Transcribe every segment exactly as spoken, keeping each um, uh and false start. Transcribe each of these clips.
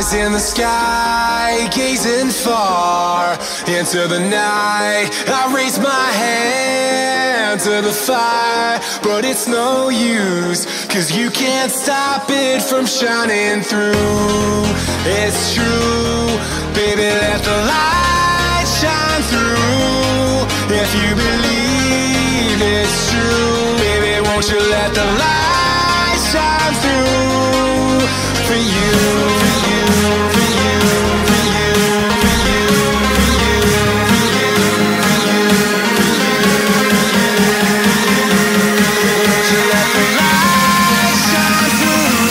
Eyes in the sky, gazing far into the night. I raise my hand to the fire, but it's no use, 'cause you can't stop it from shining through. It's true, baby, let the light shine through. If you believe it's true, baby, won't you let the light shine through for you, for you, for you, for you, for you, for you, for you, for you, won't you let the light shine through?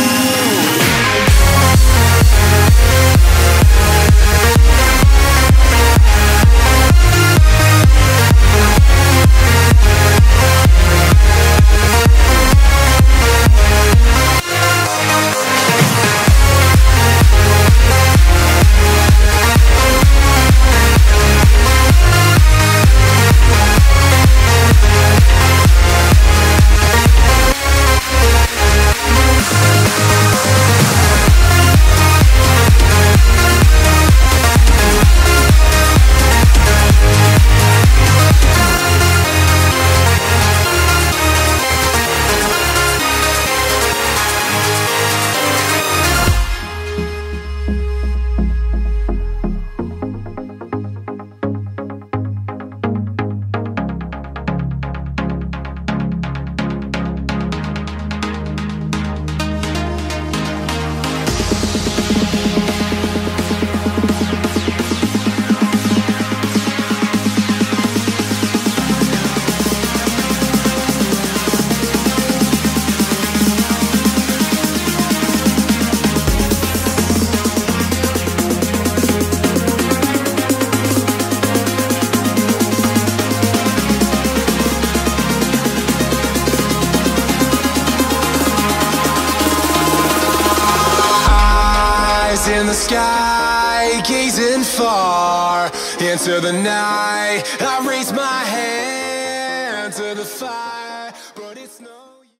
In the sky, gazing far into the night, I raise my hand to the fire.